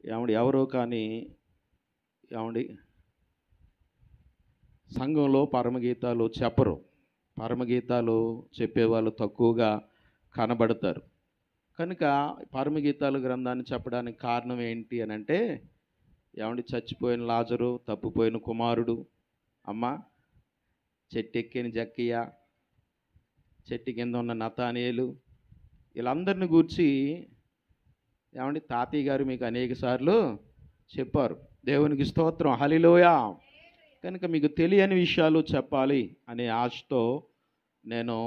ఎవరో కానీ సంఘంలో పరమగీతాలు చెప్పరు. పరమగీతాలు చెప్పేవాళ్ళు తక్కువగా కనబడతారు. కనుక పరమగీతాలు గ్రంథాన్ని చెప్పడానికి కారణం ఏంటి అని అంటే, చచ్చిపోయిన లాజరు, తప్పిపోయిన కుమారుడు, అమ్మ చెట్టెక్కిన జక్కయ్య, చెట్టు కింద ఉన్న నతానేలు, వీళ్ళందరిని గూర్చి తాతయ్య గారు మీకు అనేక సార్లు చెప్పారు. దేవునికి స్తోత్రం, హల్లెలూయా. కనుక మీకు తెలియని విషయాలు చెప్పాలి అనే ఆశతో నేను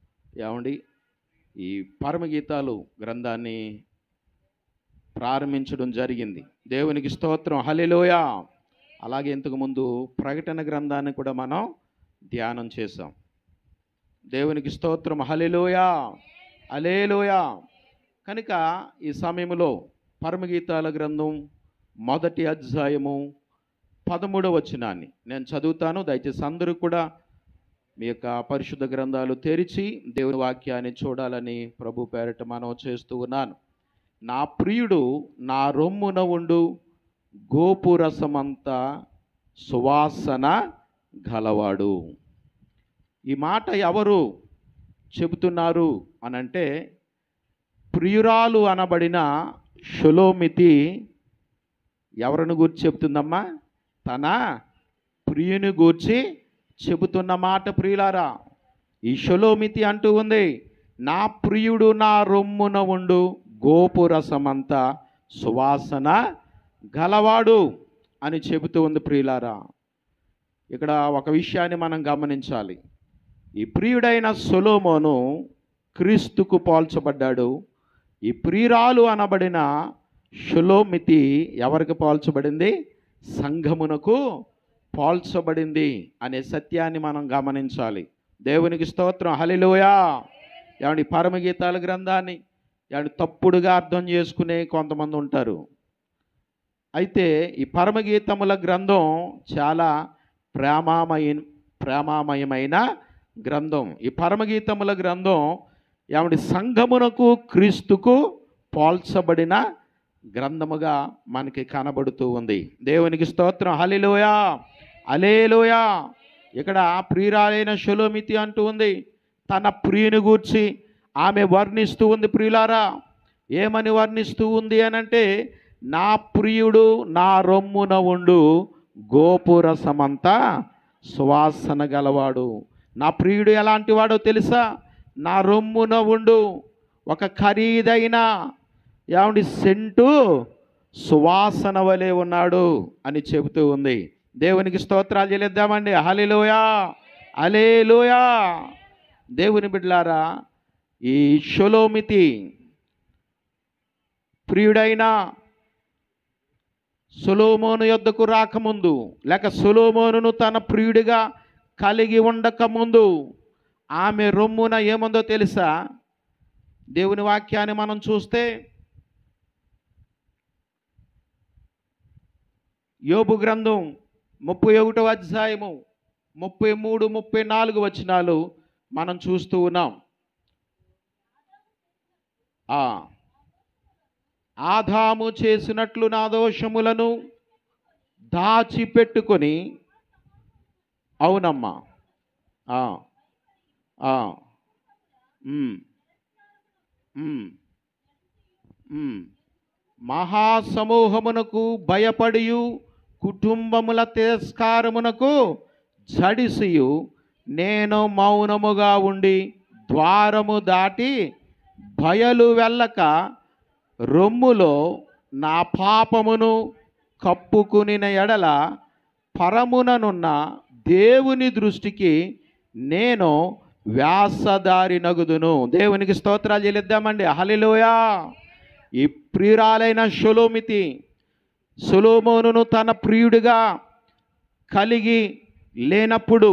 ఈ పరమగీతాలు గ్రంథాన్ని ప్రారంభించడం జరిగింది. దేవునికి స్తోత్రం, హల్లెలూయా. అలాగే ఇంతకుముందు ప్రకటన గ్రంథాన్ని కూడా మనం ధ్యానం చేశాం. దేవునికి స్తోత్రం, హల్లెలూయా, హల్లెలూయా. కనుక ఈ సమయంలో పరమగీతాల గ్రంథం 1వ అధ్యాయము 13వ వచనాన్ని నేను చదువుతాను. దయచేసి అందరూ కూడా మీ యొక్క పరిశుద్ధ గ్రంథాలు తెరిచి దేవుని వాక్యాన్ని చూడాలని ప్రభు పేరట మనం చేస్తూ ఉన్నాను. నా ప్రియుడు నా రొమ్మున ఉండు గోపురసమంతా సువాసన గలవాడు. ఈ మాట ఎవరు చెబుతున్నారు అనంటే, ప్రియురాలు అనబడిన షొలోమితి ఎవరిని గూర్చి చెబుతుందమ్మా? తన ప్రియుని గూర్చి చెబుతున్న మాట. ప్రియులారా, ఈ షొలోమితి అంటూ ఉంది, నా ప్రియుడు నా రొమ్మున ఉండు గోపురసమంతా సువాసన గలవాడు అని చెబుతూ ఉంది. ప్రియులారా, ఇక్కడ ఒక విషయాన్ని మనం గమనించాలి. ఈ ప్రియుడైన సొలొమోను క్రీస్తుకు పోల్చబడ్డాడు. ఈ ప్రియురాలు అనబడిన షొలోమితి ఎవరికి పోల్చబడింది? సంఘమునకు పోల్చబడింది అనే సత్యాన్ని మనం గమనించాలి. దేవునికి స్తోత్రం, హల్లెలూయా. పరమగీతాల గ్రంథాన్ని తప్పుడుగా అర్థం చేసుకునే కొంతమంది ఉంటారు. అయితే ఈ పరమగీతముల గ్రంథం చాలా ప్రేమామయమైన గ్రంథం. ఈ పరమగీతముల గ్రంథం సంఘమునకు క్రీస్తుకు పోల్చబడిన గ్రంథముగా మనకి కనబడుతూ ఉంది. దేవునికి స్తోత్రం, హల్లెలూయా, హల్లెలూయా. ఇక్కడ ప్రియురాలైన షొలోమితి అంటూ ఉంది, తన ప్రియుని గూర్చి ఆమె వర్ణిస్తూ ఉంది. ప్రియులారా, ఏమని వర్ణిస్తూ ఉంది అనంటే, నా ప్రియుడు నా రొమ్మున ఉండు గోపురసమంతా సువాసన గలవాడు. నా ప్రియుడు ఎలాంటి వాడో తెలుసా? నా రొమ్మున ఉండు ఒక ఖరీదైన సెంటు సువాసన వలె ఉన్నాడు అని చెబుతూ ఉంది. దేవునికి స్తోత్రాలు చెల్లిద్దామండి. హల్లెలూయా, హల్లెలూయా. దేవుని బిడ్డలారా, ఈ షొలోమితి ప్రియుడైన సొలొమోను యొద్దకు రాకముందు, లేక సొలొమోనును తన ప్రియుడిగా కలిగి ఉండకముందు ఆమె రొమ్మున ఏముందో తెలుసా? దేవుని వాక్యాన్ని మనం చూస్తే యోబు గ్రంథం 31వ అధ్యాయము 33, 34 వచనాలు మనం చూస్తూ ఉన్నాం. ఆదాము చేసినట్లు నా దోషములను దాచిపెట్టుకొని, అవునమ్మా, మహాసమూహమునకు భయపడియు కుటుంబముల తిరస్కారమునకు జడిసియు నేను మౌనముగా ఉండి ద్వారము దాటి బయలు వెళ్ళక రొమ్ములో నా పాపమును కప్పుకునిన ఎడల పరముననున్న దేవుని దృష్టికి నేను వ్యాసదారి నగుదును. దేవునికి స్తోత్రాలు చెల్లిద్దామండి. హల్లెలూయా. ఈ ప్రియురాలైన షొలోమితి సొలొమోనును తన ప్రియుడిగా కలిగి లేనప్పుడు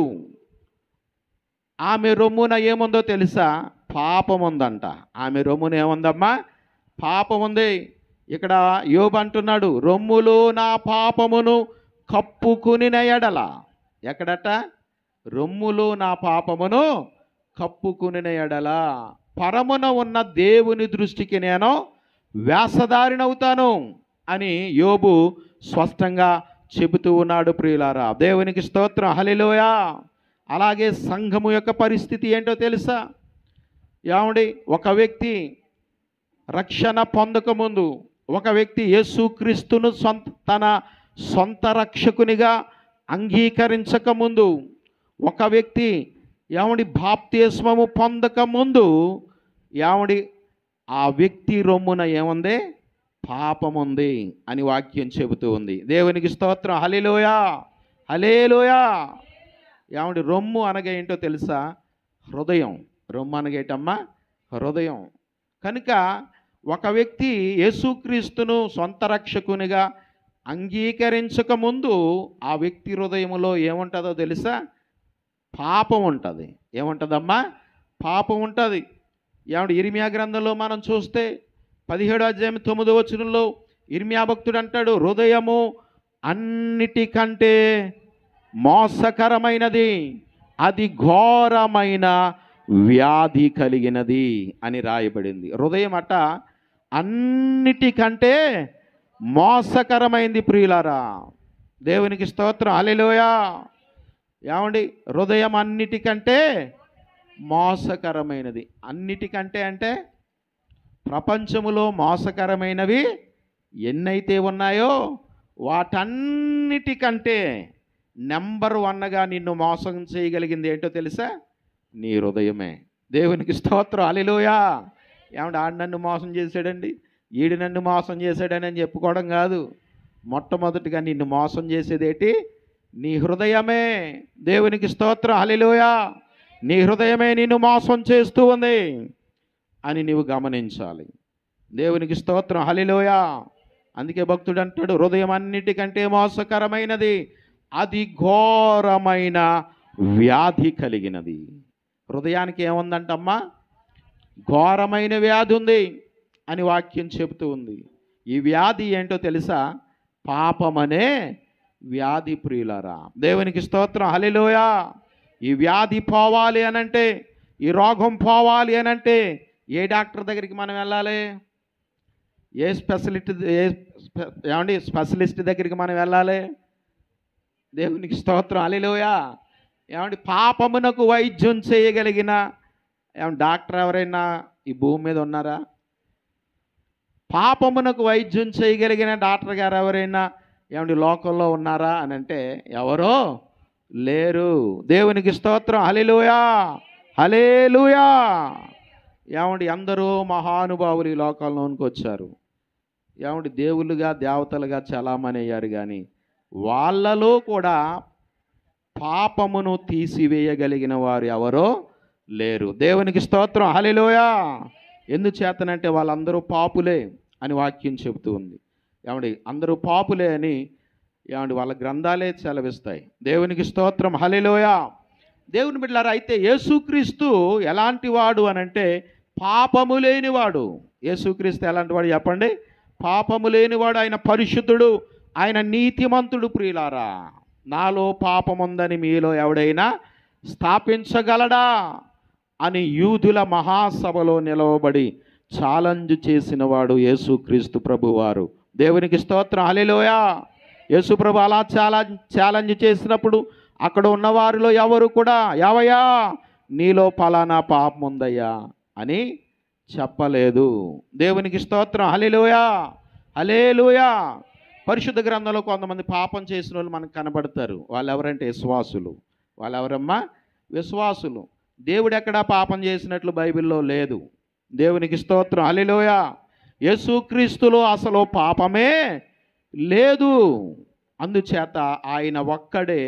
ఆమె రొమ్మున ఏముందో తెలుసా? పాపం ఉందంట. ఆమె రొమ్మున ఏముందమ్మా? పాపం ఉంది. ఇక్కడ యోబు అంటున్నాడు, రొమ్ములో నా పాపమును కప్పుకునిన ఎడల. ఎక్కడట? రొమ్ములో నా పాపమును కప్పుకునిన ఎడల పరమున ఉన్న దేవుని దృష్టికి నేను వ్యాసదారినవుతాను. అని యోబు స్పష్టంగా చెబుతూ ఉన్నాడు ప్రియులారా. దేవునికి స్తోత్రం, హల్లెలూయా. అలాగే సంఘము యొక్క పరిస్థితి ఏంటో తెలుసా? ఏమండి, ఒక వ్యక్తి రక్షణ పొందకముందు, ఒక వ్యక్తి యేసుక్రీస్తును తన సొంత రక్షకునిగా అంగీకరించకముందు, ఒక వ్యక్తి ఏమండి బాప్తిస్మము పొందకముందు, ఏమండి ఆ వ్యక్తి రొమ్మున ఏముంది? పాపముంది అని వాక్యం చెబుతూ ఉంది. దేవునికి స్తోత్రం, హల్లెలూయా, హల్లెలూయా. ఏమండి, రొమ్ము అనగా ఏంటో తెలుసా? హృదయం. రొమ్ము అనగేటమ్మా హృదయం. కనుక ఒక వ్యక్తి యేసుక్రీస్తును సొంత రక్షకునిగా అంగీకరించకముందు ఆ వ్యక్తి హృదయంలో ఏముంటుందో తెలుసా? పాపం ఉంటుంది. ఏముంటుందమ్మా? పాపం ఉంటుంది. ఏమంటే ఇర్మియా గ్రంథంలో మనం చూస్తే 17వ అధ్యాయం 9వ వచనంలో ఇర్మియా భక్తుడు అంటాడు, హృదయము అన్నిటికంటే మోసకరమైనది, అది ఘోరమైన వ్యాధి కలిగినది అని రాయబడింది. హృదయం అట అన్నిటికంటే మోసకరమైంది ప్రియులారా. దేవునికి స్తోత్రం, హల్లెలూయా. ఏమండి, హృదయం అన్నిటికంటే మోసకరమైనది. అన్నిటికంటే అంటే ప్రపంచములో మోసకరమైనవి ఎన్నైతే ఉన్నాయో వాటన్నిటికంటే నెంబర్ 1గా నిన్ను మోసం చేయగలిగింది ఏంటో తెలుసా? నీ హృదయమే. దేవునికి స్తోత్రం, హల్లెలూయా. ఏమంటే ఆడు నన్ను మోసం చేశాడండి, ఈడు నన్ను మోసం చేశాడని అని చెప్పుకోవడం కాదు. మొట్టమొదటిగా నిన్ను మోసం చేసేదేటి? నీ హృదయమే. దేవునికి స్తోత్రం, హల్లెలూయా. నీ హృదయమే నిన్ను మోసం చేస్తూ ఉంది అని నీవు గమనించాలి. దేవునికి స్తోత్రం, హల్లెలూయా. అందుకే భక్తుడు అంటాడు, హృదయం అన్నిటికంటే మోసకరమైనది, అది ఘోరమైన వ్యాధి కలిగినది. హృదయానికి ఏముందంటమ్మా? ఘోరమైన వ్యాధి ఉంది అని వాక్యం చెబుతూ ఉంది. ఈ వ్యాధి ఏంటో తెలుసా? పాపమనే వ్యాధి ప్రియులారా. దేవునికి స్తోత్రం, హల్లెలూయా. ఈ వ్యాధి పోవాలి అనంటే, ఈ రోగం పోవాలి అనంటే ఏ డాక్టర్ దగ్గరికి మనం వెళ్ళాలి? ఏ స్పెషలిస్ట్ దగ్గరికి మనం వెళ్ళాలి? దేవునికి స్తోత్రం, హల్లెలూయా. ఏమంటే పాపమునకు వైద్యం చేయగలిగిన డాక్టర్ ఎవరైనా ఈ భూమి మీద ఉన్నారా? పాపమునకు వైద్యం చేయగలిగిన డాక్టర్ గారు ఎవరైనా లోకంలో ఉన్నారా అని అంటే ఎవరో లేరు. దేవునికి స్తోత్రం, హల్లెలూయా, హల్లెలూయా. అందరూ మహానుభావులు ఈ లోకంలోనికి వచ్చారు. దేవుళ్ళుగా దేవతలుగా చలామణి అయ్యారు. కానీ వాళ్ళలో కూడా పాపమును తీసివేయగలిగిన వారు ఎవరో లేరు. దేవునికి స్తోత్రం, హల్లెలూయా. ఎందుచేతనంటే వాళ్ళందరూ పాపులే అని వాక్యం చెబుతూ ఉంది. అందరూ పాపులే అని వాళ్ళ గ్రంథాలే సెలవిస్తాయి. దేవునికి స్తోత్రం, హల్లెలూయా. దేవుని బిడ్డలారా, అయితే యేసుక్రీస్తు ఎలాంటి వాడు అనంటే పాపము లేనివాడు. యేసుక్రీస్తు ఎలాంటి వాడు చెప్పండి? పాపము లేనివాడు. ఆయన పరిశుద్ధుడు, ఆయన నీతిమంతుడు ప్రియులారా. నాలో పాపముందని మీలో ఎవడైనా స్థాపించగలడా అని యూదుల మహాసభలో నిలవబడి ఛాలెంజ్ చేసిన వాడు యేసుక్రీస్తు ప్రభువారు. దేవునికి స్తోత్రం, హల్లెలూయా. యేసు ప్రభు అలా ఛాలెంజ్ చేసినప్పుడు అక్కడ ఉన్నవారిలో ఎవరు కూడా యావయ్యా నీలో ఫలానా పాపం ఉందయ్యా అని చెప్పలేదు. దేవునికి స్తోత్రం, హల్లెలూయా, హల్లెలూయా. పరిశుద్ధ గ్రంథంలో కొంతమంది పాపం చేసిన వాళ్ళు మనకు కనబడతారు. వాళ్ళు ఎవరంటే విశ్వాసులు. వాళ్ళు ఎవరమ్మా? విశ్వాసులు. దేవుడు ఎక్కడా పాపం చేసినట్లు బైబిల్లో లేదు. దేవునికి స్తోత్రం, హల్లెలూయా. యేసుక్రీస్తులో అసలు పాపమే లేదు. అందుచేత ఆయన ఒక్కడే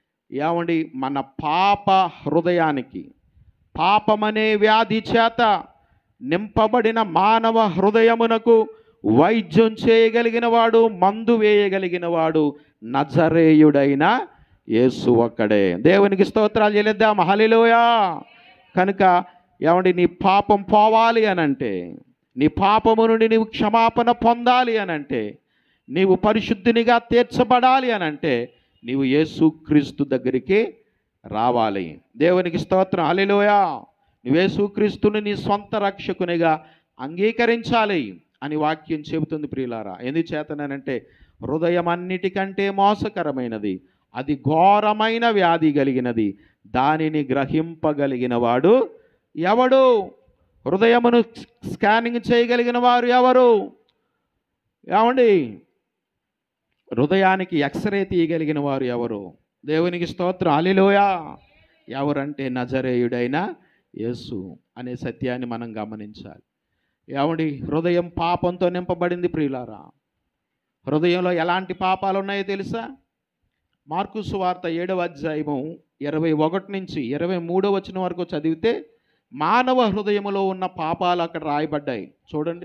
మన పాప హృదయానికి, పాపమనే వ్యాధి చేత నింపబడిన మానవ హృదయమునకు వైద్యం చేయగలిగిన వాడు, మందు వేయగలిగిన వాడు నజరేయుడైన యేసు ఒక్కడే. దేవునికి స్తోత్రాలు చెల్లిద్దాం, హల్లెలూయా. కనుక నీ పాపం పోవాలి అనంటే, నీ పాపము నుండి నీవు క్షమాపణ పొందాలి అనంటే, నీవు పరిశుద్ధినిగా తీర్చబడాలి అనంటే నీవు యేసుక్రీస్తు దగ్గరికి రావాలి. దేవునికి స్తోత్రం, హల్లెలూయా. నువ్వు యేసుక్రీస్తుని నీ సొంత రక్షకునిగా అంగీకరించాలి. అని వాక్యం చెబుతుంది ప్రియులారా. ఎందుచేతనంటే హృదయం అన్నిటికంటే మోసకరమైనది, అది ఘోరమైన వ్యాధి కలిగినది, దానిని గ్రహింపగలిగిన వాడు ఎవడు? హృదయమును స్కానింగ్ చేయగలిగిన వారు ఎవరు? ఏమండి, హృదయానికి ఎక్స్రే తీయగలిగిన వారు ఎవరు? దేవునికి స్తోత్రం, హల్లెలూయా. ఎవరంటే నజరేయుడైన యేసు అనే సత్యాన్ని మనం గమనించాలి. ఏమండి, హృదయం పాపంతో నింపబడింది ప్రియులారా. హృదయంలో ఎలాంటి పాపాలు ఉన్నాయో తెలుసా? మార్కు సువార్త 7వ అధ్యాయము 21 నుంచి 23వ వచనం వరకు చదివితే మానవ హృదయములో ఉన్న పాపాలు అక్కడ రాయబడ్డాయి. చూడండి.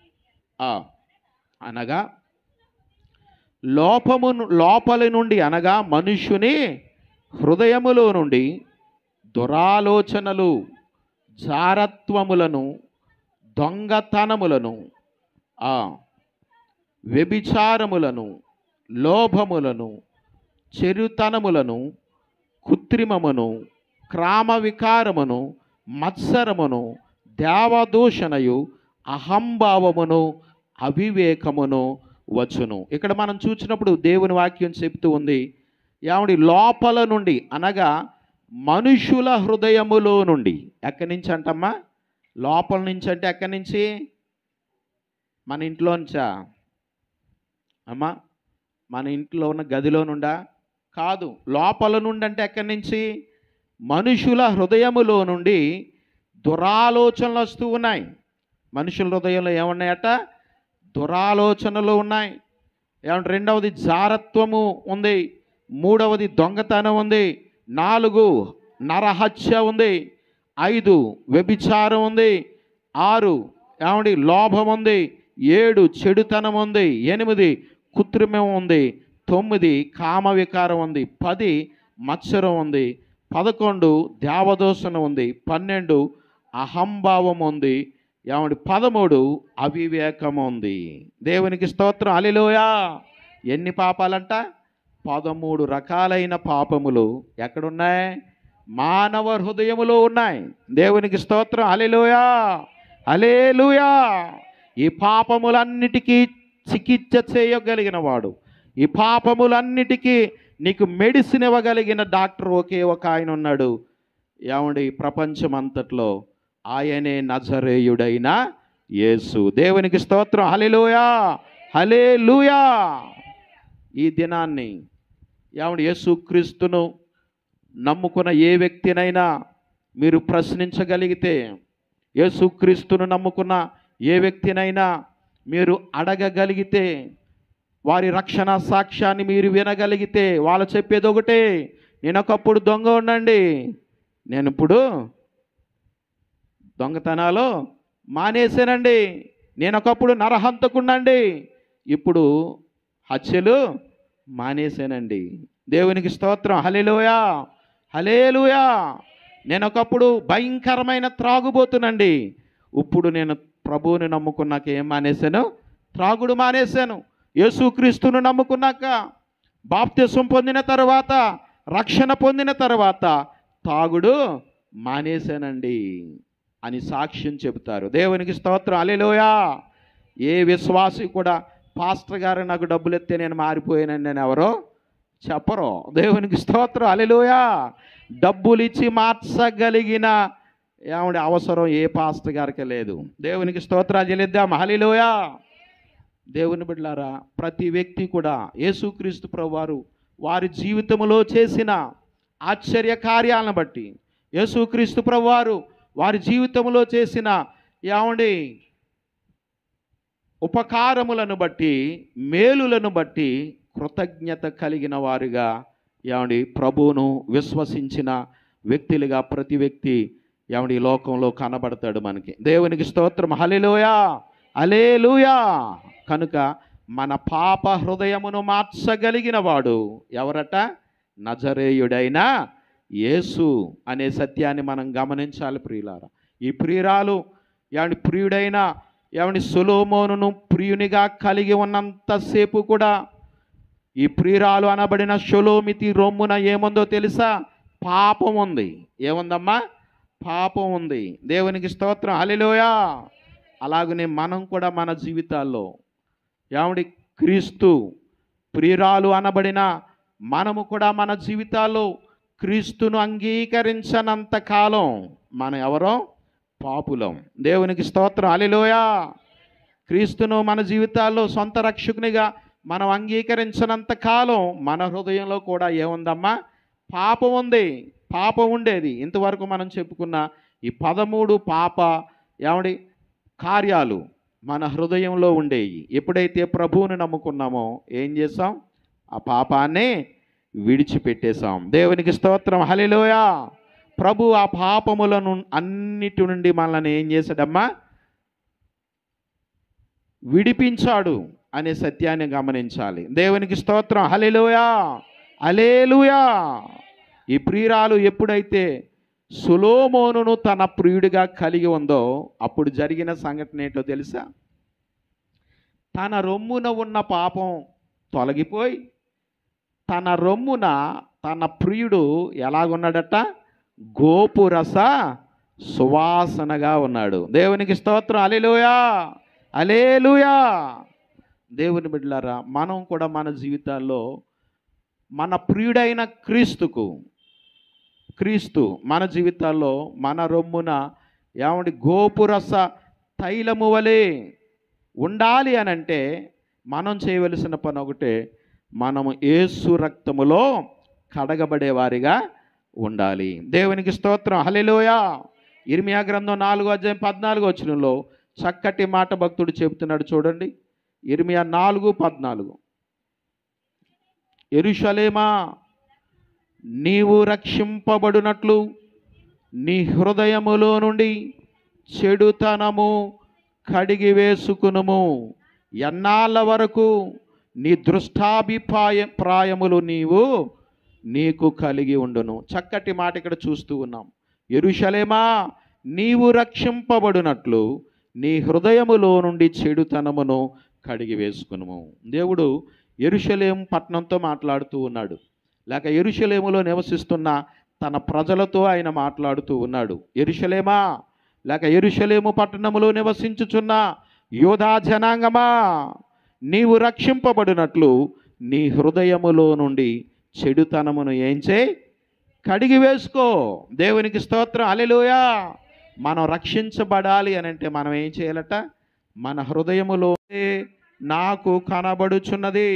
అనగా లోపలి నుండి అనగా మనుష్యుని హృదయములో నుండి దురాలోచనలు, జారత్వములను, దొంగతనములను, వ్యభిచారములను, లోభములను, చెరుతనములను, కృత్రిమమును, క్రామవికారమును, మత్సరమును, దేవదూషణయు, అహంభావమును, అవివేకమును వచ్చును. ఇక్కడ మనం చూసినప్పుడు దేవుని వాక్యం చెప్తూ ఉంది, ఏమండి, లోపల నుండి అనగా మనుషుల హృదయములో నుండి. ఎక్కడి నుంచి అంటమ్మా? లోపల నుంచి అంటే ఎక్కడి నుంచి? మన ఇంట్లో నుంచా అమ్మా? మన ఇంట్లో ఉన్న గదిలో నుండా? కాదు. లోపల నుండి అంటే ఎక్కడి నుంచి? మనుషుల హృదయములో నుండి దురాలోచనలు వస్తూ ఉన్నాయి. మనుషుల హృదయంలో ఏమున్నాయట? దురాలోచనలు ఉన్నాయి. ఏమంటే రెండవది జారత్వము ఉంది, మూడవది దొంగతనం ఉంది, 4 నరహత్య ఉంది, 5 వ్యభిచారం ఉంది, 6 ఏమండి లోభం ఉంది, 7 చెడుతనం ఉంది, 8 కృత్రిమం ఉంది, 9 కామవికారం ఉంది, 10 మత్సరం ఉంది, 11 దేవదూషణ ఉంది, 12 అహంభావం ఉంది, ఏమండి 13 అవివేకం ఉంది. దేవునికి స్తోత్రం, హల్లెలూయా. ఎన్ని పాపాలంట? 13 రకాలైన పాపములు ఎక్కడున్నాయి? మానవ హృదయములో ఉన్నాయి. దేవునికి స్తోత్రం, హల్లెలూయా, హల్లెలూయా. ఈ పాపములన్నిటికీ చికిత్స చేయగలిగిన వాడు, ఈ పాపములన్నిటికీ నీకు మెడిసిన్ ఇవ్వగలిగిన డాక్టర్ ఒకే ఒక ఆయన ఉన్నాడు. ఏమండి, ప్రపంచం అంతట్లో ఆయనే నజరేయుడైన యేసు. దేవునికి స్తోత్రం, హల్లెలూయా, హల్లెలూయా. ఈ దినాన్ని ఏమండి, యేసుక్రీస్తును నమ్ముకున్న ఏ వ్యక్తినైనా మీరు ప్రశ్నించగలిగితే, యేసుక్రీస్తును నమ్ముకున్న ఏ వ్యక్తినైనా మీరు అడగగలిగితే, వారి రక్షణ సాక్ష్యాన్ని మీరు వినగలిగితే వాళ్ళు చెప్పేది ఒకటే, నేను ఒకప్పుడు దొంగ ఉండండి, నేను ఇప్పుడు దొంగతనాలు మానేశానండి, నేను ఒకప్పుడు నరహంతకుండండి, ఇప్పుడు హత్యలు మానేశానండి. దేవునికి స్తోత్రం, హల్లెలూయా, హల్లెలూయా. నేను ఒకప్పుడు భయంకరమైన త్రాగుబోతునండి, ఇప్పుడు నేను ప్రభువుని నమ్ముకున్నాక ఏం మానేశాను? త్రాగుడు మానేశాను. యేసుక్రీస్తును నమ్ముకున్నాక, బాప్తిసం పొందిన తర్వాత, రక్షణ పొందిన తర్వాత తాగుడు మానేశానండి అని సాక్ష్యం చెబుతారు. దేవునికి స్తోత్రం, హల్లెలూయా. ఏ విశ్వాసి కూడా పాస్టర్ గారు నాకు డబ్బులు ఎత్తే నేను మారిపోయానని నేను ఎవరో చెప్పరు. దేవునికి స్తోత్రం, హల్లెలూయా. డబ్బులు ఇచ్చి మార్చగలిగిన ఏమంటే అవసరం ఏ పాస్టర్ గారికి లేదు. దేవునికి స్తోత్రాలు చెల్లిద్దాం, హల్లెలూయా. దేవుని బిడ్డలారా, ప్రతి వ్యక్తి కూడా యేసుక్రీస్తు ప్రభువారు వారి జీవితంలో చేసిన ఆశ్చర్య కార్యాలను బట్టి, యేసుక్రీస్తు ప్రభువారు వారి జీవితంలో చేసిన ఏమండి ఉపకారములను బట్టి, మేలులను బట్టి కృతజ్ఞత కలిగిన వారుగా ఏమండి ప్రభువును విశ్వసించిన వ్యక్తులుగా ప్రతి వ్యక్తి ఏమండి ఈ లోకంలో కనబడతాడు మనకి. దేవునికి స్తోత్రం, హల్లెలూయా, హల్లెలూయా. కనుక మన పాప హృదయమును మార్చగలిగిన వాడు ఎవరట? నజరేయుడైన యేసు అనే సత్యాన్ని మనం గమనించాలి ప్రియులారా. ఈ ప్రియురాలు ఏమండి ప్రియుడైన ఏమండి సొలొమోనును ప్రియునిగా కలిగి ఉన్నంతసేపు కూడా ఈ ప్రియురాలు అనబడిన షొలోమితి రొమ్మున ఏముందో తెలుసా? పాపం ఉంది. ఏముందమ్మా? పాపం ఉంది. దేవునికి స్తోత్రం, హల్లెలూయా. అలాగనే మనం కూడా మన జీవితాల్లో ఏమండి క్రీస్తు ప్రియురాలు అనబడిన మనము కూడా మన జీవితాల్లో క్రీస్తును అంగీకరించనంత కాలం మనం ఎవరో పాపులం. దేవునికి స్తోత్రం. హల్లెలూయా. క్రీస్తును మన జీవితాల్లో సొంత రక్షకునిగా మనం అంగీకరించినంత కాలం మన హృదయంలో కూడా ఏముందమ్మా? పాపం ఉంది. పాపం ఉండేది. ఇంతవరకు మనం చెప్పుకున్న ఈ 13 పాప ఏమండి కార్యాలు మన హృదయంలో ఉండేవి. ఎప్పుడైతే ప్రభువుని నమ్ముకున్నామో ఏం చేసాం? ఆ పాపాన్ని విడిచిపెట్టేశాం. దేవునికి స్తోత్రం. హల్లెలూయా. ప్రభు ఆ పాపములను అన్నిటి నుండి మనల్ని ఏం చేశాడమ్మా? విడిపించాడు అనే సత్యాన్ని గమనించాలి. దేవునికి స్తోత్రం. హల్లెలూయా. హల్లెలూయా. ఈ ప్రియురాలు ఎప్పుడైతే సొలొమోనును తన ప్రియుడిగా కలిగి ఉందో అప్పుడు జరిగిన సంఘటన ఏంటో తెలుసా? తన రొమ్మున ఉన్న పాపం తొలగిపోయి తన రొమ్మున తన ప్రియుడు ఎలాగున్నాడట? గోపురస సువాసనగా ఉన్నాడు. దేవునికి స్తోత్రం. హల్లెలూయా. హల్లెలూయా. దేవుని బిడ్డలారా, మనం కూడా మన జీవితాల్లో మన ప్రియుడైన క్రీస్తు మన జీవితాల్లో మన రొమ్మున ఏమండి గోపురస తైలము వలె ఉండాలి అని అంటే మనం చేయవలసిన పని ఒకటే, మనము యేసు రక్తములో కడగబడే వారిగా ఉండాలి. దేవునికి స్తోత్రం. హల్లెలూయా. ఇర్మియా గ్రంథం 4:14 చక్కటి మాట భక్తుడు చెబుతున్నాడు. చూడండి, ఇర్మియా 4:14. యెరూషలేమా, నీవు రక్షింపబడినట్లు నీ హృదయములో నుండి చెడుతనము కడిగి వేసుకునుము. ఎన్నాళ్ళ వరకు నీ దృష్టాభిప్రాయములు నీకు కలిగి ఉండును. చక్కటి మాట ఇక్కడ చూస్తూ ఉన్నాం. యెరూషలేమా, నీవు రక్షింపబడినట్లు నీ హృదయములో నుండి చెడుతనమును కడిగి వేసుకునుము. దేవుడు యెరూషలేము పట్టణంతో మాట్లాడుతూ ఉన్నాడు, లేక యెరూషలేములో నివసిస్తున్న తన ప్రజలతో ఆయన మాట్లాడుతూ ఉన్నాడు. యెరూషలేమా, లేక యెరూషలేము పట్టణములో నివసించుచున్న యోధా జనాంగమా, నీవు రక్షింపబడినట్లు నీ హృదయములో నుండి చెడుతనమును ఏం చేయి? కడిగి వేసుకో. దేవునికి స్తోత్రం. హల్లెలూయా. మనం రక్షించబడాలి అని అంటే మనం ఏం చేయాలట? మన హృదయములో నాకు కనబడుచున్నది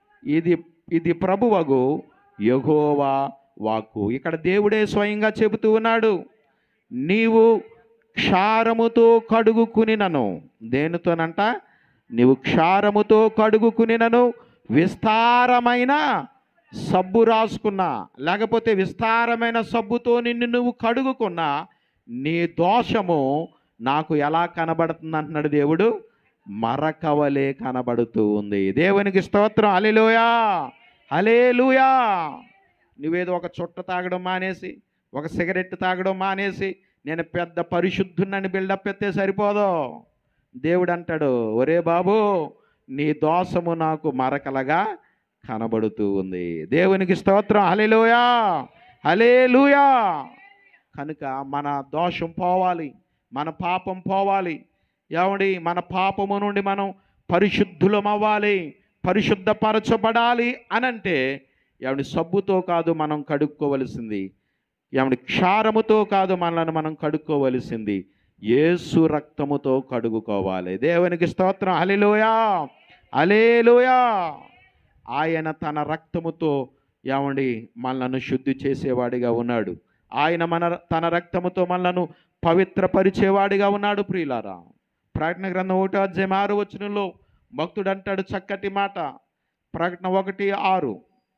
ఇది ప్రభువగు యెహోవా వాక్కు. ఇక్కడ దేవుడే స్వయంగా చెబుతూ ఉన్నాడు, నీవు క్షారముతో కడుగుకునినను. దేనితోనంట? నీవు క్షారముతో కడుగుకునినను, విస్తారమైన సబ్బు రాసుకున్నా, లేకపోతే విస్తారమైన సబ్బుతో నిన్ను నువ్వు కడుగుకున్నా, నీ దోషము నాకు ఎలా కనబడుతుంది అంటున్నాడు దేవుడు? మరకవలే కనబడుతూ ఉంది. దేవునికి స్తోత్రం. హల్లెలూయా. హల్లెలూయా. నువ్వేదో ఒక చుట్ట తాగడం మానేసి, ఒక సిగరెట్ తాగడం మానేసి, నేను పెద్ద పరిశుద్ధున్నని బిల్డప్ ఎత్తే సరిపోదు. దేవుడు అంటాడు, ఒరే బాబు, నీ దోషము నాకు మరకలగా కనబడుతూ ఉంది. దేవునికి స్తోత్రం. హల్లెలూయా. హల్లెలూయా. కనుక మన దోషం పోవాలి, మన పాపం పోవాలి. ఏమండి, మన పాపము నుండి మనం పరిశుద్ధులం అవ్వాలి, పరిశుద్ధపరచబడాలి అనంటే ఏమండి సబ్బుతో కాదు మనం కడుక్కోవలసింది, ఏమండి క్షారముతో కాదు మనల్ని మనం కడుక్కోవలసింది, యేసు రక్తముతో కడుగుకోవాలి. దేవునికి స్తోత్రం. హల్లెలూయా. హల్లెలూయా. ఆయన తన రక్తముతో ఏమండి మనలను శుద్ధి చేసేవాడిగా ఉన్నాడు. ఆయన తన రక్తముతో మనలను పవిత్రపరిచేవాడిగా ఉన్నాడు. ప్రియులారా, ప్రకటన గ్రంథం 1:6 భక్తుడు అంటాడు చక్కటి మాట. ప్రకటన 1:6.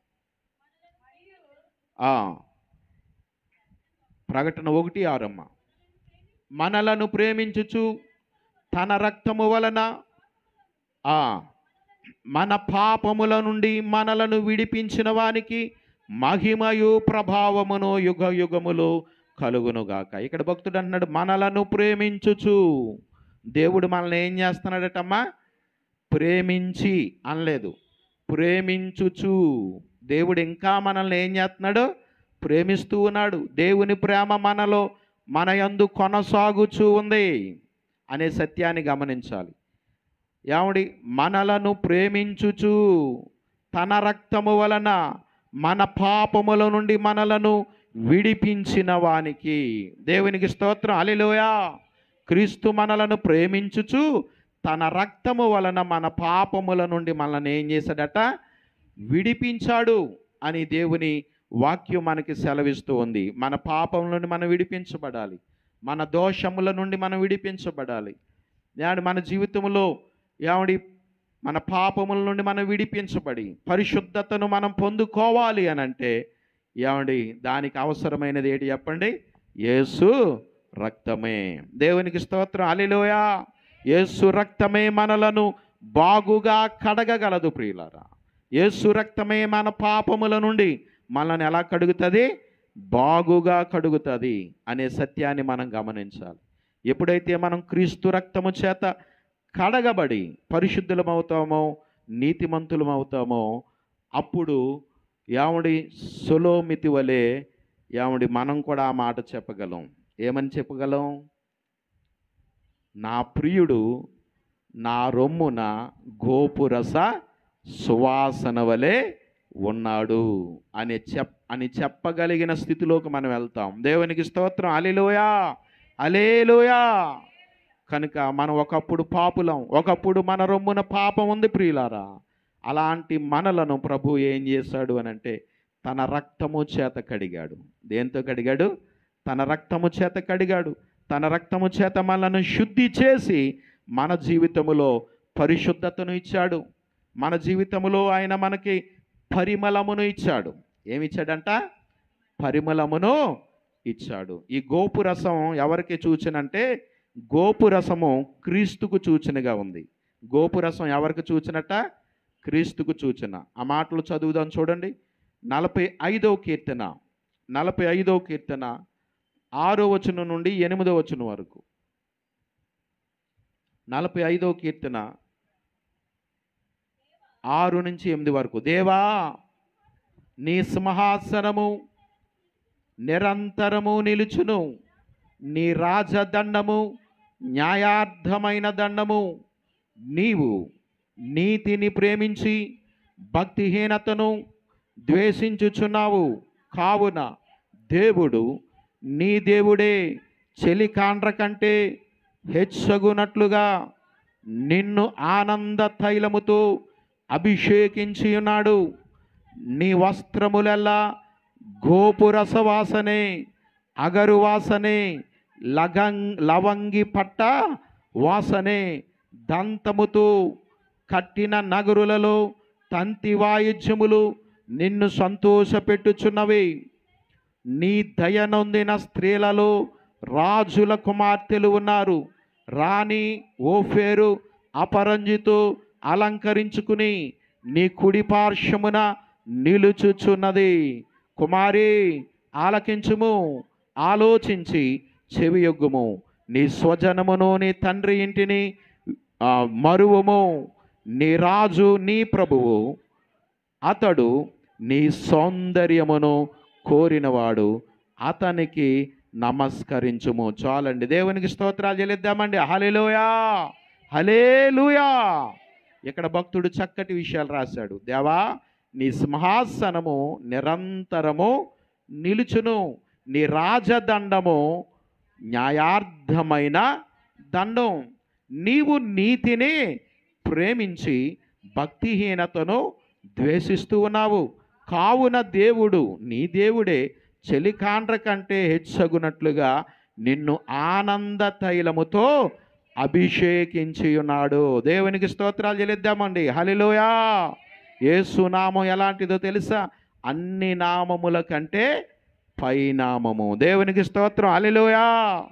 ప్రకటన 1:6 అమ్మ. మనలను ప్రేమించుచు తన రక్తము వలన మన పాపముల నుండి మనలను విడిపించిన వానికి మహిమయు ప్రభావమును యుగ యుగములు కలుగునుగాక. ఇక్కడ భక్తుడు అంటున్నాడు మనలను ప్రేమించుచు. దేవుడు మనల్ని ఏం చేస్తున్నాడటమ్మా? ప్రేమించి అనలేదు, ప్రేమించుచు. దేవుడు ఇంకా మనల్ని ఏం చేస్తున్నాడు? ప్రేమిస్తూ ఉన్నాడు. దేవుని ప్రేమ మన యందు కొనసాగుచూ ఉంది. అనే సత్యాన్ని గమనించాలి. ఏమండి, మనలను ప్రేమించుచు తన రక్తము వలన మన పాపముల నుండి మనలను విడిపించిన వానికి. దేవునికి స్తోత్రం. హల్లెలూయా. క్రీస్తు మనలను ప్రేమించుచు తన రక్తము వలన మన పాపముల నుండి మనల్ని ఏం చేశాడట? విడిపించాడు అని దేవుని వాక్యం మనకి సెలవిస్తూ ఉంది. మన పాపముల నుండి మనం విడిపించబడాలి, మన దోషముల నుండి మనం విడిపించబడాలి. ఏమండి, మన జీవితంలో ఏమండి మన పాపముల నుండి మనం విడిపించబడి పరిశుద్ధతను మనం పొందుకోవాలి అని అంటే ఏమండి దానికి అవసరమైనది ఏంటి చెప్పండి? యేసు రక్తమే. దేవునికి స్తోత్రం. హల్లెలూయా. యేసు రక్తమే మనలను బాగుగా కడగగలదు ప్రియులారా. యేసు రక్తమే మన పాపముల నుండి మనల్ని ఎలా కడుగుతుంది? బాగుగా కడుగుతుంది అనే సత్యాన్ని మనం గమనించాలి. ఎప్పుడైతే మనం క్రీస్తు రక్తము చేత కడగబడి పరిశుద్ధులమవుతామో, నీతిమంతులమవుతామో, అప్పుడు ఏమండి సొలొమితి వలె ఏమండి మనం కూడా ఆ మాట చెప్పగలం. ఏమని చెప్పగలం? నా ప్రియుడు నా రొమ్మున గోపురస సువాసన వలె ఉన్నాడు అని చెప్పగలిగిన స్థితిలోకి మనం వెళ్తాం. దేవునికి స్తోత్రం. హల్లెలూయా, హల్లెలూయా. కనుక మనం ఒకప్పుడు పాపులం, ఒకప్పుడు మన రొమ్మున పాపం ఉంది ప్రియులారా. అలాంటి మనలను ప్రభు ఏం చేశాడు అని అంటే తన రక్తము చేత కడిగాడు. దేంతో కడిగాడు? తన రక్తము చేత కడిగాడు. తన రక్తము చేత మనలను శుద్ధి చేసి మన జీవితములో పరిశుద్ధతను ఇచ్చాడు. మన జీవితములో ఆయన మనకి పరిమళమును ఇచ్చాడు. ఏమిచ్చాడంట? పరిమళమును ఇచ్చాడు. ఈ గోపురసం ఎవరికి సూచనంటే గోపురసము క్రీస్తుకు సూచనగా ఉంది. గోపురసం ఎవరికి సూచనట? క్రీస్తుకు సూచన. ఆ మాటలు చదువుదాం చూడండి. 45వ కీర్తన 45వ కీర్తన 6వ వచనం నుండి 8వ వచనం వరకు. 45వ కీర్తన 6 నుంచి 8 వరకు. దేవా, నీ సింహాసనము నిరంతరము నిలుచును, నీ రాజదండము న్యాయార్థమైన దండము. నీవు నీతిని ప్రేమించి భక్తిహీనతను ద్వేషించుచున్నావు. కావున దేవుడు నీ దేవుడే చెలికాండ్ర కంటే హెచ్చగునట్లుగా నిన్ను ఆనంద తైలముతో అభిషేకించి ఉన్నాడు. నీ వస్త్రములెల్లా గోపురస వాసనే, అగరు వాసనే, లవంగి పట్ట వాసనే. దంతముతో కట్టిన నగరులలో తంతి వాయిద్యములు నిన్ను సంతోషపెట్టుచున్నవి. నీ దయనొందిన స్త్రీలలో రాజుల కుమార్తెలు ఉన్నారు. రాణి ఓఫేరు అపరంజితో అలంకరించుకుని నీ కుడి పార్శ్వమున నిలుచుచున్నది. కుమారి, ఆలకించుము, ఆలోచించి చెవియొగ్గుము. నీ స్వజనమును నీ తండ్రి ఇంటిని మరువము. నీ రాజు నీ ప్రభువు, అతడు నీ సౌందర్యమును కోరినవాడు, అతనికి నమస్కరించుము. చాలండి. దేవునికి స్తోత్రాలు చెల్లిద్దామండి. హల్లెలూయా, హల్లెలూయా. ఇక్కడ భక్తుడు చక్కటి విషయాలు రాశాడు. దేవా, నీ సింహాసనము నిరంతరము నిలుచును, నీ రాజదండము న్యాయార్థమైన దండం. నీవు నీతిని ప్రేమించి భక్తిహీనతను ద్వేషిస్తూ ఉన్నావు. కావున దేవుడు నీ దేవుడే చెలికాండ్ర కంటే హెచ్చగునట్లుగా నిన్ను ఆనంద తైలముతో అభిషేకించి ఉన్నాడు. దేవునికి స్తోత్రాలు చెల్లిద్దామండి. హల్లెలూయా. యేసు నామం ఎలాంటిదో తెలుసా? అన్ని నామముల కంటే పైనామము. దేవునికి స్తోత్రం. హల్లెలూయా.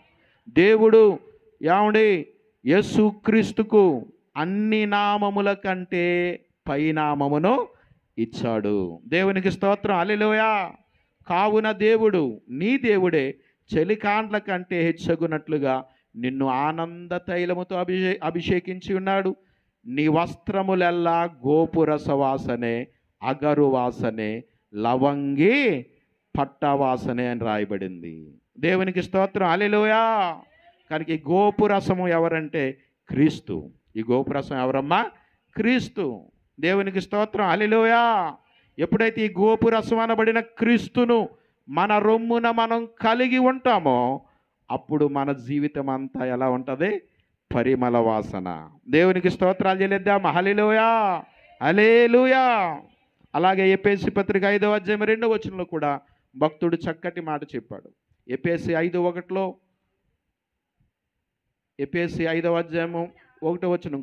దేవుడు ఏమండి యేసుక్రీస్తుకు అన్ని నామముల కంటే పైనామమును ఇచ్చాడు. దేవునికి స్తోత్రం. హల్లెలూయా. కావున దేవుడు నీ దేవుడే చెలికాండ్ల కంటే హెచ్చగునట్లుగా నిన్ను ఆనంద తైలముతో అభిషేకించి ఉన్నాడు. నీ వస్త్రములెల్లా గోపురస వాసనే, అగరు వాసనే, లవంగి పట్ట వాసనే అని రాయబడింది. దేవునికి స్తోత్రం. హల్లెలూయా. కనుక ఈ గోపు రసము ఎవరంటే క్రీస్తు. ఈ గోపు రసం ఎవరమ్మా? క్రీస్తు. దేవునికి స్తోత్రం, హల్లెలూయా. ఎప్పుడైతే ఈ గోపు రసం అనబడిన క్రీస్తును మన రొమ్మున మనం కలిగి ఉంటామో అప్పుడు మన జీవితం అంతా ఎలా ఉంటుంది? పరిమళ వాసన. దేవునికి స్తోత్రాలు చెల్లిద్దాం, హల్లెలూయా, హల్లెలూయా. అలాగే ఎఫెసీ పత్రిక 5వ అధ్యాయం 2వ వచనంలో కూడా భక్తుడు చక్కటి మాట చెప్పాడు. ఎఫెసీ 5:1 ఎఫెసీ 5వ అధ్యాయము 1వ వచనం,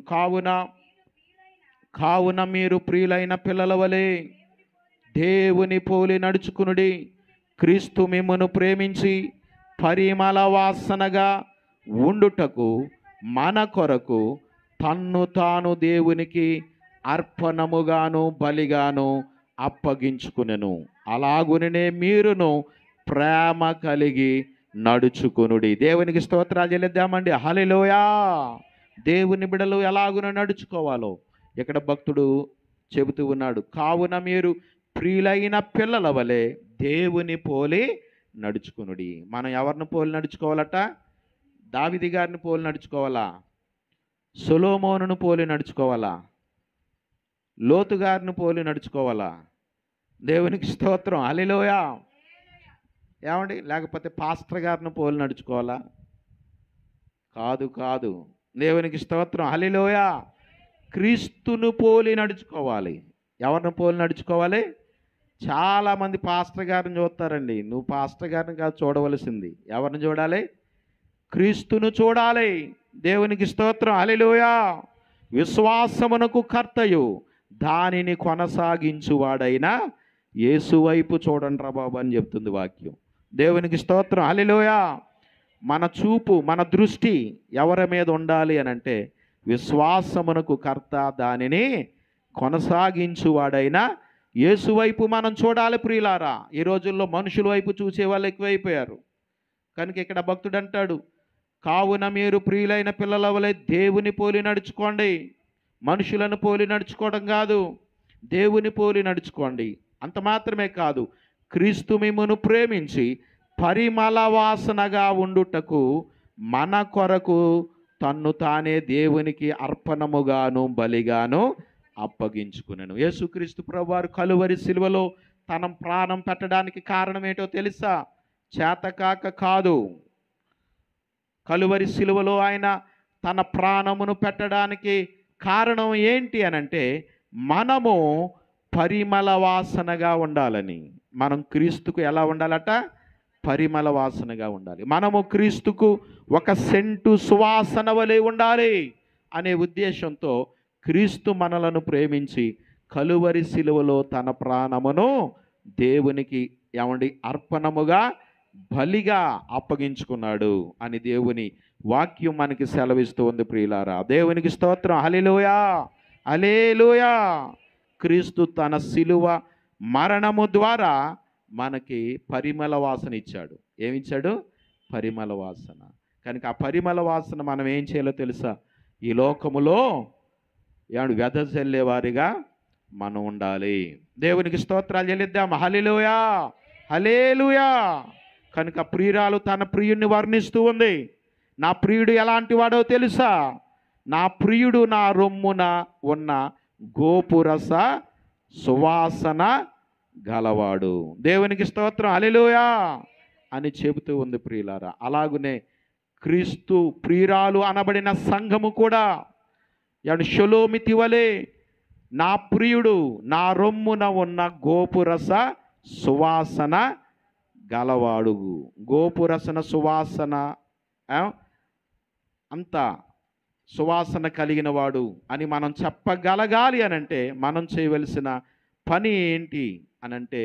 కావున మీరు ప్రియులైన పిల్లల వలె దేవుని పోలి నడుచుకునుడి. క్రీస్తు మిమ్మును ప్రేమించి పరిమళ వాసనగా ఉండుటకు మన కొరకు తన్ను తాను దేవునికి అర్పణముగాను బలిగాను అప్పగించుకునెను. అలాగునే మీరును ప్రేమ కలిగి నడుచుకునుడి. దేవునికి స్తోత్రాలు చెల్లిద్దామండి, హల్లెలూయా. దేవుని బిడ్డలు ఎలాగున నడుచుకోవాలో ఇక్కడ భక్తుడు చెబుతూ ఉన్నాడు. కావున మీరు ప్రియులైన పిల్లల వలె దేవుని పోలి నడుచుకునుడి. మనం ఎవరిని పోలి నడుచుకోవాలట? దావీదు గారిని పోలి నడుచుకోవాలా? సొలొమోనును పోలి నడుచుకోవాలా? లోతు గారిని పోలి నడుచుకోవాలా? దేవునికి స్తోత్రం, హల్లెలూయా. ఏమండి? లేకపోతే పాస్టర్ గారిని పోలి నడుచుకోవాలా? కాదు. దేవునికి స్తోత్రం, హల్లెలూయా. క్రీస్తును పోలి నడుచుకోవాలి. ఎవరిని పోలి నడుచుకోవాలి? చాలామంది పాస్టర్ గారిని చూస్తారండి. నువ్వు పాస్టర్ గారిని కాదు చూడవలసింది. ఎవరిని చూడాలి? క్రీస్తును చూడాలి. దేవునికి స్తోత్రం, హల్లెలూయా. విశ్వాసమునకు కర్తయు దానిని కొనసాగించువాడైన యేసు వైపు చూడండి రా బాబు అని చెప్తుంది వాక్యం. దేవునికి స్తోత్రం, హల్లెలూయా. మన చూపు, మన దృష్టి ఎవరి మీద ఉండాలి అని అంటే విశ్వాసమునకు కర్త దానిని కొనసాగించువాడైన యేసు వైపు మనం చూడాలి ప్రియులారా. ఈ రోజుల్లో మనుషుల వైపు చూసే వాళ్ళు ఎక్కువైపోయారు. కనుక ఇక్కడ భక్తుడు అంటాడు, కావున మీరు ప్రియులైన పిల్లల వలె దేవుని పోలి నడుచుకోండి. మనుషులను పోలి నడుచుకోవడం కాదు, దేవుని పోలి నడుచుకోండి. అంత మాత్రమే కాదు, క్రీస్తు మిమ్మును ప్రేమించి పరిమళ వాసనగా ఉండుటకు మన కొరకు తన్ను తానే దేవునికి అర్పణముగాను బలిగాను అప్పగించుకునెను. యేసుక్రీస్తు ప్రభువారు కలువరి సిలువలో తన ప్రాణం పెట్టడానికి కారణం ఏంటో తెలుసా? చేతకాక కాదు. కలువరి సిలువలో ఆయన తన ప్రాణమును పెట్టడానికి కారణం ఏంటి అనంటే మనము పరిమళ వాసనగా ఉండాలని. మనం క్రీస్తుకు ఎలా ఉండాలట? పరిమళ వాసనగా ఉండాలి. మనము క్రీస్తుకు ఒక సెంటు సువాసన వలె ఉండాలి అనే ఉద్దేశంతో క్రీస్తు మనలను ప్రేమించి కలువరి సిలువలో తన ప్రాణమును దేవునికి అర్పణముగా బలిగా అప్పగించుకున్నాడు అని దేవుని వాక్యం మనకి సెలవిస్తూ ఉంది ప్రియులారా. దేవునికి స్తోత్రం, హల్లెలూయా, హల్లెలూయా. క్రీస్తు తన సిలువ మరణము ద్వారా మనకి పరిమళ వాసన ఇచ్చాడు. ఏమిచ్చాడు? పరిమళ వాసన. కనుక ఆ పరిమళ వాసన మనం ఏం చేయాలో తెలుసా? ఈ లోకములో వెదజల్లే వారిగా మనం ఉండాలి. దేవునికి స్తోత్రాలు చెల్లిద్దాం, హల్లెలూయా, హల్లెలూయా. కనుక ప్రియురాలు తన ప్రియుడిని వర్ణిస్తూ ఉంది. నా ప్రియుడు ఎలాంటి వాడో తెలుసా? నా ప్రియుడు నా రొమ్మున ఉన్న గోపురస సువాసన గలవాడు. దేవునికి స్తోత్రం, హల్లెలూయా అని చెబుతూ ఉంది ప్రియులారా. అలాగునే క్రీస్తు ప్రియురాలు అనబడిన సంఘము కూడా షొలోమితి వలె నా ప్రియుడు నా రొమ్మున ఉన్న గోపురస సువాసన గలవాడు. గోపురసన సువాసన అంత సువాసన కలిగిన వాడు అని మనం చెప్పగలగాలి అనంటే మనం చేయవలసిన పని ఏంటి అనంటే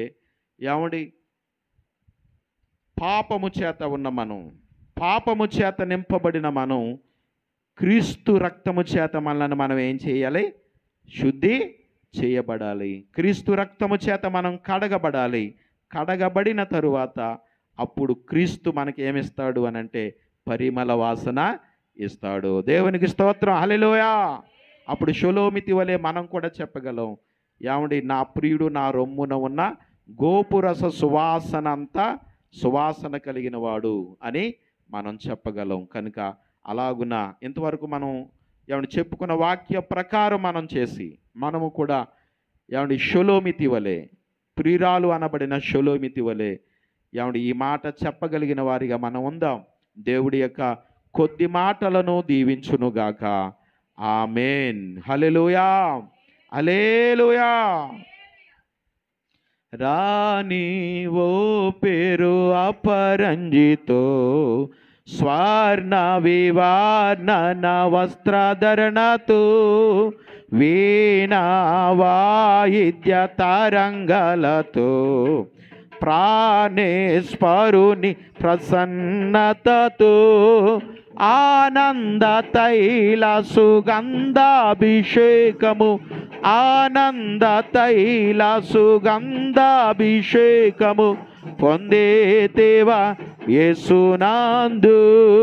పాపము చేత ఉన్న మనం, పాపము చేత నింపబడిన మనం క్రీస్తు రక్తము చేత మనల్ని మనం ఏం చేయాలి? శుద్ధి చేయబడాలి. క్రీస్తు రక్తము చేత మనం కడగబడాలి. కడగబడిన తరువాత అప్పుడు క్రీస్తు మనకి ఏమిస్తాడు అనంటే పరిమళ వాసన ఇస్తాడు. దేవునికి స్తోత్రం, హల్లెలూయా. అప్పుడు షొలోమితి వలె మనం కూడా చెప్పగలం, నా ప్రియుడు నా రొమ్మున ఉన్న గోపురస సువాసన అంతా సువాసన కలిగిన వాడు అని మనం చెప్పగలం. కనుక అలాగున ఇంతవరకు మనం ఏమంటే చెప్పుకున్న వాక్య ప్రకారం మనం చేసి మనము కూడా ఏమంటే షొలోమితి వలె, ప్రియురాలు అనబడిన షొలోమితి వలె ఏమంటే ఈ మాట చెప్పగలిగిన వారిగా మనం ఉందాం. దేవుడి యొక్క కొద్ది మాటలను దీవించునుగాక. ఆమేన్. హల్లెలూయా, హల్లెలూయా. రాణి ఓ పేరు అపరంజితో స్వర్ణ వివర్ణన వస్త్రధరణతో వీణా వాయిద్య తరంగలతో ప్రాణేశ్వరుని ప్రసన్నతతో ఆనంద తైల సుగంధాభిషేకము, ఆనంద తైల సుగంధాభిషేకము పొందేతేవా యేసునందు,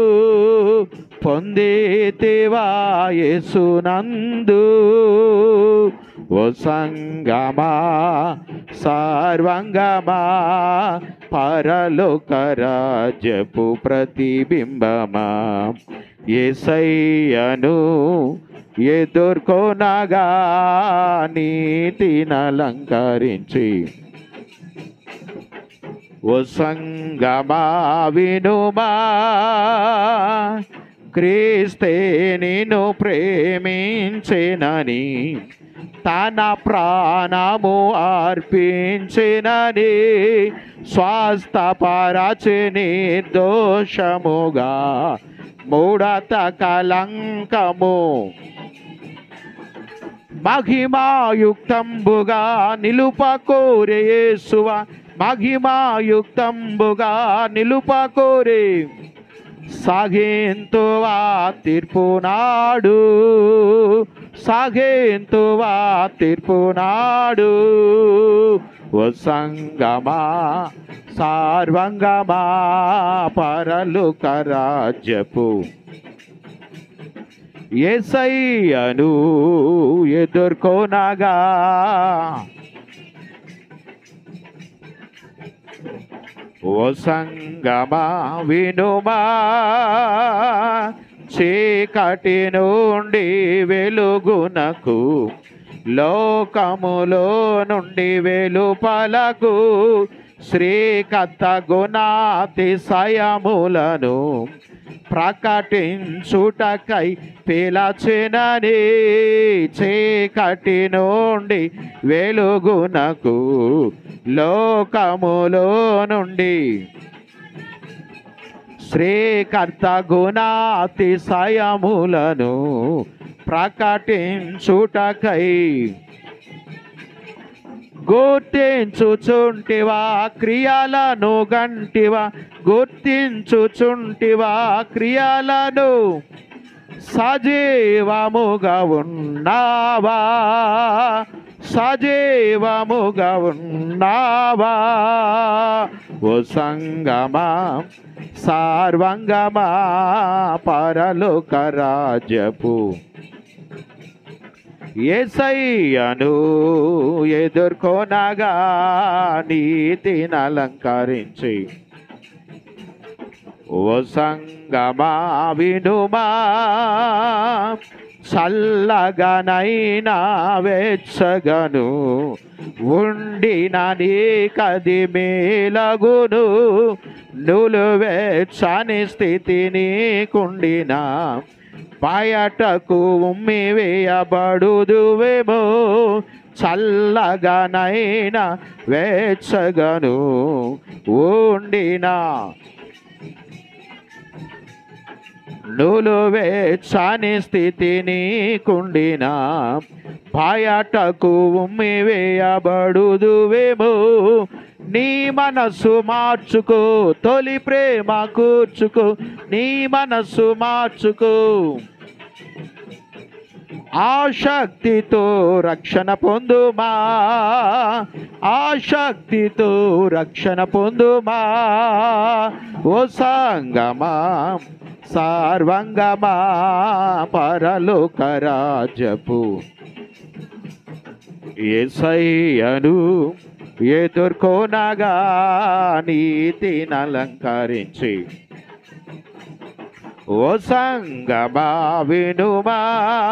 పొందేతేవా యేసునందు. ఓ సంగమా సర్వంగమా పరలోక రాజ్యపు ప్రతిబింబమా, యేసయ్యను ఎదుర్కొనగా నీతినలంకరించి. ఓ సంగమా వినుమా, క్రీస్తే నిన్ను ప్రేమించెనని, తన ప్రాణము అర్పించినని, స్వస్థపరచి నిర్దోషముగా మూఢత కలంకము మహిమాయుక్తంబుగా నిలుపకోరే యేసువా, మహిమాయుక్తంబుగా నిలుపకోరే. సాగేంతువా తీర్పునాడు, సాగేంతువా తీర్పునాడు. ఓ సంగమా సార్వంగమా పరలోక రాజ్యపు యేసయ్యను ఎదుర్కొనగా. ఓ సంగమా వినుమా, చీకటి నుండి వెలుగునకు, లోకములో నుండి వెలుపలకు శ్రీకత గుణాతిశయములను ప్రకటించుటకై పిలచినని, చీకటి నుండి వెలుగునకు, లోకములో నుండి శ్రీకర్త గుణాతిశయములను ప్రకటించుటకై. గుర్తించుచుంటివా క్రియలను గంటివా, గుర్తించుచుంటివా క్రియలను, సజీవముగా ఉన్నావా, సజీవముగా ఉన్నావా. ఓ సంగమా సార్వంగమా పరలోక రాజ్యపు యేసయ్యను ఎదుర్కొనగా నీతినలంకరించి. ఓ సంగమా వినుమా, చల్లగనైనా వెచ్చగను ఉండిన నీ కది మేలగును, నులువెచ్చని స్థితి నీకుండిన బయటకు ఉమ్మి వేయబడుదువేమో. చల్లగనైనా వెచ్చగను ఉండిన నులువెచ్చని స్థితి నీకుండిన బయటకు ఉమ్మి వేయబడుదువేమో. నీ మనసు మార్చుకో, తొలి ప్రేమ కూర్చుకో, నీ మనసు మార్చుకో. ఆశక్తితో రక్షణ పొందుమా, ఆశక్తితో రక్షణ పొందుమా. ఓ సంగమా సార్వంగమా పరలోక రాజ్యపు యేసయ్యను ఎదుర్కొనగా నీతినలంకరించి. ఓ సంగమా వినుమా,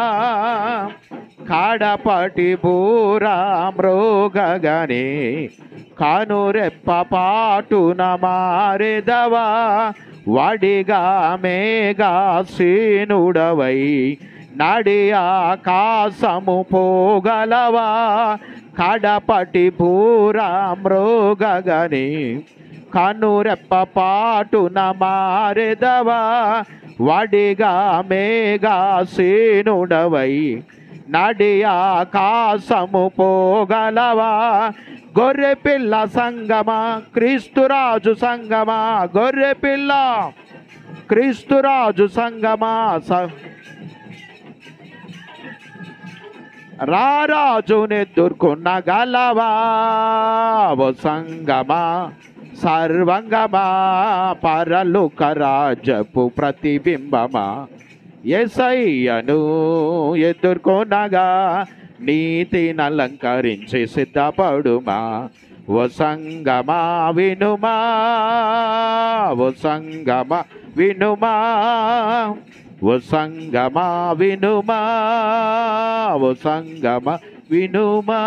కాడపటి బూరా మ్రోగగనే కనురెప్ప పాటున మారెదవా, వడిగా మేఘా సీనుడవై నడి ఆకాశము పోగలవా, కడపటి బూరా మ్రోగగనే కనురెప్ప పాటున మారెదవా, వడిగా మేఘా సీనుడవై నడి ఆకాశము పోగలవా. గొర్రె పిల్ల సంగమా క్రీస్తురాజు సంగమా, గొర్రె పిల్ల క్రీస్తురాజు సంగమా, రారాజునెదుర్కొన్న గలవా. ఓ సంగమా సర్వంగమా, పరలోక రాజ్యపు ప్రతిబింబమా, యేసయ్యను ఎదుర్కొనగా నీతిని అలంకరించి సిద్ధపడుమా. ఓ సంగమా వినుమా, ఓ సంగమా వినుమా, ఓ సంగమా వినుమా, ఓ సంగమా వినుమా.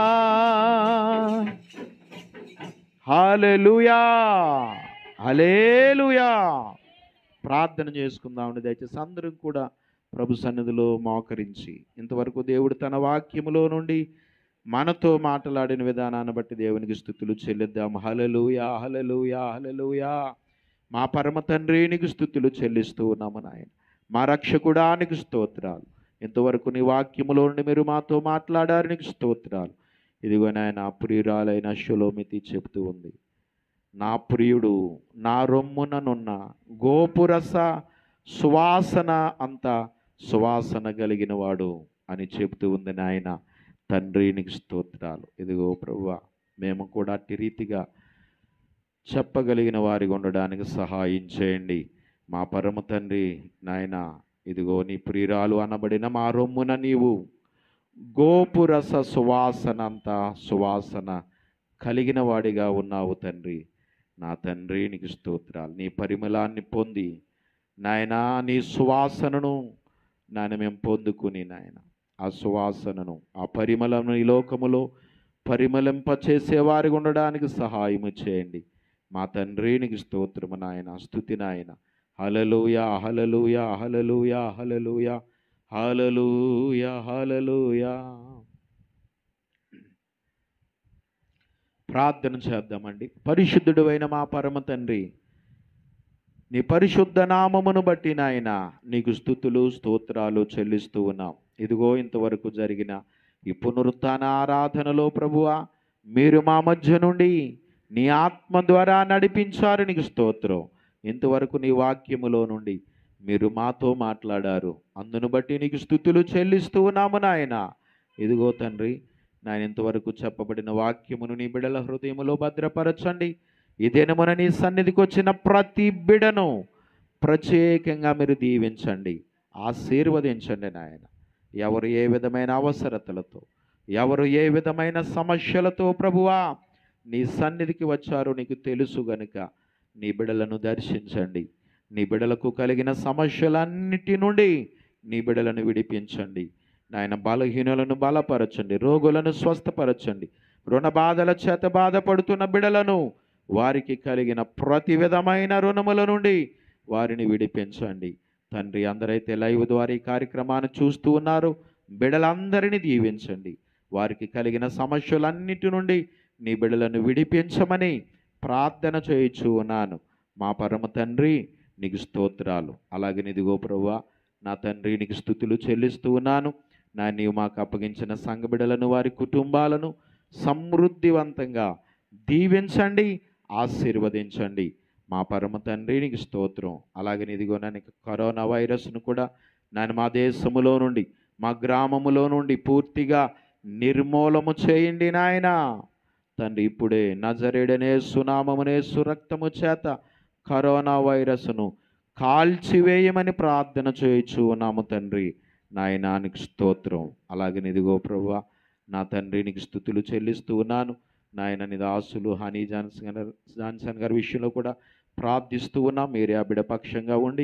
హల్లెలూయా, హల్లెలూయా. ప్రార్థన చేసుకుందామండి. దయచేసి అందరం కూడా ప్రభు సన్నిధిలో మోకరించి, ఇంతవరకు దేవుడు తన వాక్యములో నుండి మనతో మాట్లాడిన విధానాన్ని బట్టి దేవునికి స్తుతులు చెల్లిద్దాం. హల్లెలూయా, హల్లెలూయా, హల్లెలూయా. మా పరమ తండ్రి నీకు స్తుతులు చెల్లిస్తూ ఉన్నాము నాయన. మా రక్షకుడానికి స్తోత్రాలు. ఇంతవరకు నీ వాక్యములో నుండి మీరు మాతో మాట్లాడారు, నీకు స్తోత్రాలు. ఇదిగో నాయన, ప్రియురాలైన షలోమితి చెప్తూ ఉంది, నా ప్రియుడు నా రొమ్ముననున్న గోపురస సువాసన అంత సువాసన కలిగిన వాడు అని చెబుతూ ఉంది నాయన. తండ్రి నీకు స్తోత్రాలు. ఇదిగో ప్రభువా, మేము కూడా అట్టి రీతిగా చెప్పగలిగిన వారిగా ఉండడానికి సహాయం చేయండి మా పరమ తండ్రి నాయన. ఇదిగో నీ ప్రియురాలు అనబడిన మా రొమ్మున నీవు గోపురస సువాసన అంత సువాసన కలిగిన వాడిగా ఉన్నావు తండ్రి. నా తండ్రి నీకు స్తోత్రాలు. నీ పరిమళాన్ని పొంది నాయనా, నీ సువాసనను నాయన మేము పొందుకుని నాయన, ఆ సువాసనను ఆ పరిమళను ఈ లోకములో పరిమళింపచేసేవారిగా ఉండడానికి సహాయము చేయండి మా తండ్రి నీకు స్తోత్రము నాయన. స్తుతి నాయన. హల్లెలూయా, హల్లెలూయా, హల్లెలూయా, హల్లెలూయా, హల్లెలూయా, హల్లెలూయా. ప్రార్థన చేద్దామండి. పరిశుద్ధుడు అయిన మా పరమ తండ్రి, నీ పరిశుద్ధ నామమును బట్టి నాయన నీకు స్తుతులు స్తోత్రాలు చెల్లిస్తూ ఉన్నాం. ఇదిగో ఇంతవరకు జరిగిన ఈ పునరుత్థాన ఆరాధనలో ప్రభువా, మీరు మా మధ్య నుండి నీ ఆత్మ ద్వారా నడిపించారు, నీకు స్తోత్రం. ఇంతవరకు నీ వాక్యములో నుండి మీరు మాతో మాట్లాడారు, అందును బట్టి నీకు స్తుతులు చెల్లిస్తూ ఉన్నాము నాయన. ఇదిగో తండ్రి నాయన, ఇంతవరకు చెప్పబడిన వాక్యమును నీ బిడల హృదయములో భద్రపరచండి. ఈ దినమున నీ సన్నిధికి వచ్చిన ప్రతి బిడను ప్రత్యేకంగా మీరు దీవించండి, ఆశీర్వదించండి నాయన. ఎవరు ఏ విధమైన అవసరతలతో, ఎవరు ఏ విధమైన సమస్యలతో ప్రభువా నీ సన్నిధికి వచ్చారో నీకు తెలుసు గనుక నీ బిడలను దర్శించండి. నీ బిడలకు కలిగిన సమస్యలన్నిటి నుండి నీ బిడలను విడిపించండి నాయన. బలహీనులను బలపరచండి, రోగులను స్వస్థపరచండి, రుణ బాధల చేత బాధపడుతున్న బిడలను వారికి కలిగిన ప్రతి విధమైన రుణముల నుండి వారిని విడిపించండి తండ్రి. అందరైతే లైవ్ ద్వారా ఈ కార్యక్రమాన్ని చూస్తూ ఉన్నారు, బిడలందరినీ దీవించండి. వారికి కలిగిన సమస్యలన్నిటి నుండి నీ బిడలను విడిపించమని ప్రార్థన చేయించు ఉన్నాను మా పరమ తండ్రి. నీకు స్తోత్రాలు. అలాగే నిదిగో ప్రభువా నా తండ్రి, నీకు స్తుతులు చెల్లిస్తూ ఉన్నాను నా. నీవు మాకు అప్పగించిన సంఘ బిడలను, వారి కుటుంబాలను సమృద్ధివంతంగా దీవించండి, ఆశీర్వదించండి మా పరమ తండ్రి. నీకు స్తోత్రం. అలాగే ఇదిగో నన్ను కరోనా వైరస్ను కూడా నేను మా దేశములో నుండి, మా గ్రామములో నుండి పూర్తిగా నిర్మూలము చేయండి నాయన తండ్రి. ఇప్పుడే నజరేయుడనే సునామమునే సురక్తము చేత కరోనా వైరస్ను కాల్చివేయమని ప్రార్థన చేయించు ఉన్నాము తండ్రి నాయనా. నీకు స్తోత్రం. అలాగే ఇదిగో ప్రభువా నా తండ్రి, నీకు స్తుతులు చెల్లిస్తూ ఉన్నాను నాయన. నీ దాసులు హనీ జాన్సన్ గారి విషయంలో కూడా ప్రార్థిస్తూ ఉన్నాం. మీరే ఆ బిడ పక్షంగా ఉండి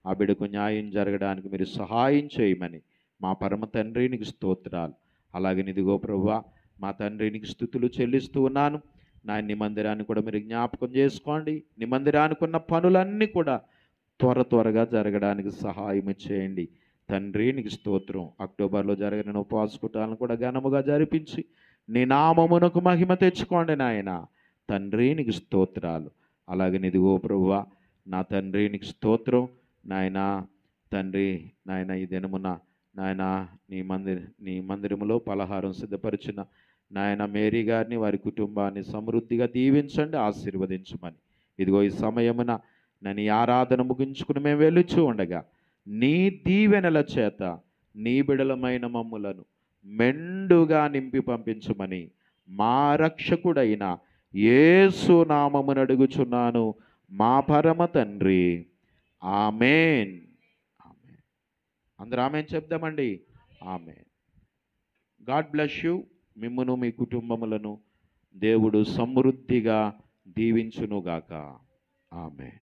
ఆ బిడ్డకు న్యాయం జరగడానికి మీరు సహాయం చేయమని మా పరమ తండ్రి నీకు స్తోత్రాలు. అలాగే ఇదిగో ప్రభువా, మా తండ్రి నీకు స్తుతులు చెల్లిస్తూ ఉన్నాను. నా నీ మందిరాన్ని కూడా మీరు జ్ఞాపకం చేసుకోండి. నీ మందిరానికి ఉన్న పనులన్నీ కూడా త్వరగా జరగడానికి సహాయం చేయండి తండ్రి. నీకు స్తోత్రం. అక్టోబర్లో జరిగిన ఉపవాస కూటాలను కూడా ఘనముగా జరిపించి నీ నామమునకు మహిమ తెచ్చుకోండి నాయన. తండ్రి నీకు స్తోత్రాలు. అలాగే ఇదిగో ప్రభువా, నా తండ్రి నీకు స్తోత్రం నాయన. తండ్రి నాయన, ఈ దినమున నాయన నీ మందిరములో పలహారం సిద్ధపరిచిన నాయన మేరీ గారిని, వారి కుటుంబాన్ని సమృద్ధిగా దీవించండి, ఆశీర్వదించమని. ఇదిగో ఈ సమయమున నన్ను ఈ ఆరాధన ముగించుకుని మేము వెళ్ళుచూ ఉండగా నీ దీవెనల చేత నీ బిడలమైన మమ్ములను మెండుగా నింపి పంపించమని మా రక్షకుడైన యేసు నామమున అడుగుచున్నాను మా పరమ తండ్రి. ఆమేన్. ఆమేన్. అందరూ ఆమేన్ చెప్దామండి. ఆమేన్. God bless you. మిమ్మును మీ కుటుంబములను దేవుడు సమృద్ధిగా దీవించునుగాక. ఆమేన్.